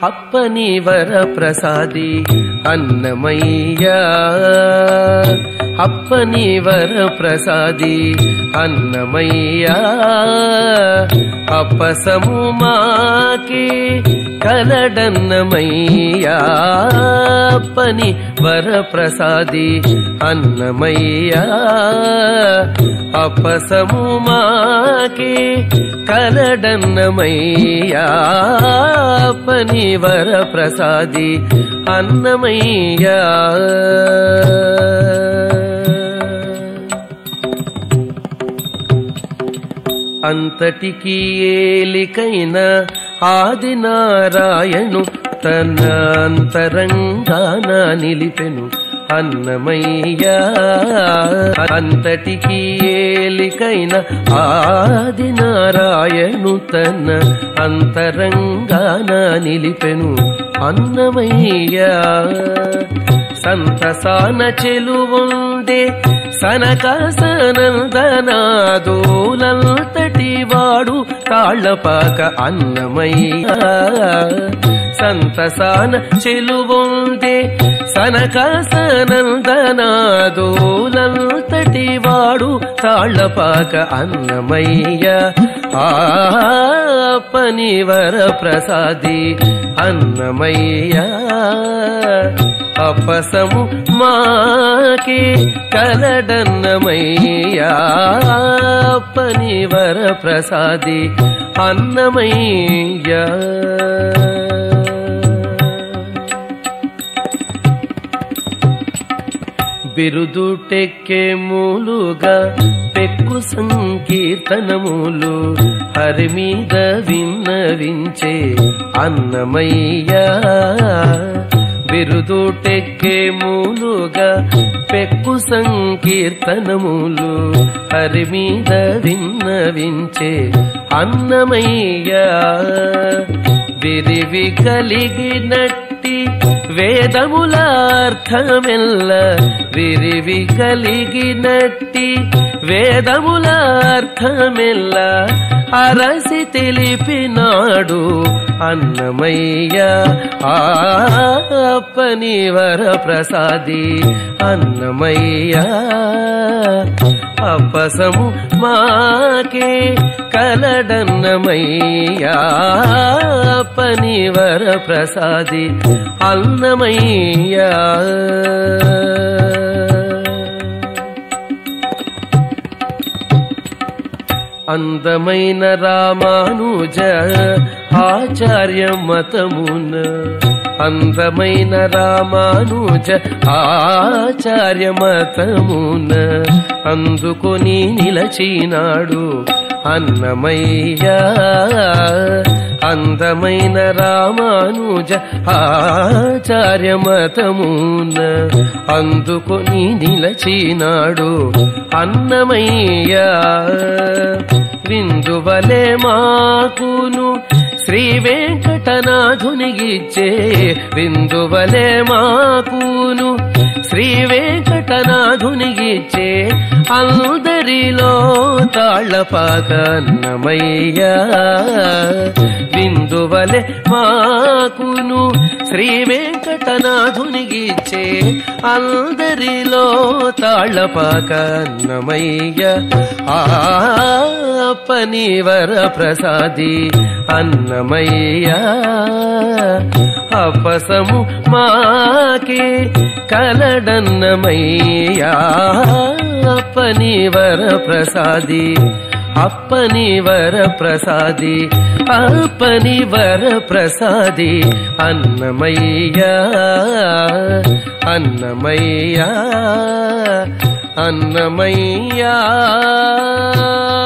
అప్పని వర ప్రసాది అన్నమయ్య అప్పని వర ప్రసాది అన్నమయ్య అప్పసము మాకి కలడన్నమయ్య అప్పని వర ప్రసాది అన్నమయ్య అప్పసము మాకి కలడన్నమయ్య అప్పని వర ప్రసాది అన్నమయ్య అంతటికి ఏలికైన ఆదినారాయణు తన అంతరంగాన నిలిపెను అన్నమయ్య అంతటికి ఏలికైన ఆదినారాయణు తన అంతరంగాన నిలిపెను అన్నమయ్య సంతసాన చెలువుండే సనకాసనందనాదోలంతటి వాడు తాళ్లపాక అన్నమయ్య సంతసాన చెలువుండే సనకాసనందనాదోలంతటి వాడు తాళ్లపాక అన్నమయ్య అప్పని వర ప్రసాది అన్నమయ్య అప్పసము మాకి కలడన్నమయ్య అప్పని వర ప్రసాది అన్నమయ్య బిరుదుటెక్కే మూలుగా పెక్కు సంకీర్తనములు హరి మీద విన్నవించే అన్నమయ్య బిరుదుటెక్కే మూలుగా పెక్కు సంకీర్తనములు హరి మీద విన్నవించే అన్నమయ్య విరివి కలిగినట్టి వేదములార్థమెల్ల విరివి కలిగినట్టి వేదములార్థమెల్ల అరసి తెలిపినాడు అన్నమయ్య అప్పని వర ప్రసాది అన్నమయ్య అప్పసము మాకే కలడన్నమయ్య అప్పని వర ప్రసాది అన్నమయ్య అందమైన రామానుజ ఆచార్య మతమున అందమైన రామానుజ ఆచార్య మతమున అందుకొని నిలచినాడు అన్నమయ్య అందమైన రామానుజ ఆచార్య మతమున అందుకొని నిలచినాడు అన్నమయ్య విందువలే మాకును శ్రీ వెంకటనాథునిగిచ్చే విందువలే మాకును శ్రీ వెంకటనాథునిగిచ్చే అందరిలో తాళ్లపాక అన్నమయ్య విందువలే మాకును శ్రీ వెంకటనాథునిగిచ్చే అందరిలో తాళ్లపాక అన్నమయ్య అప్పని వర ప్రసాది అన్నమయ్య అప్పసము మాకే కలడన్నమయ్య అప్పని వర ప్రసాది అప్పని వర ప్రసాది అప్పని వర ప్రసాది అన్నమయ్య అన్నమయ్య అన్నమయ్య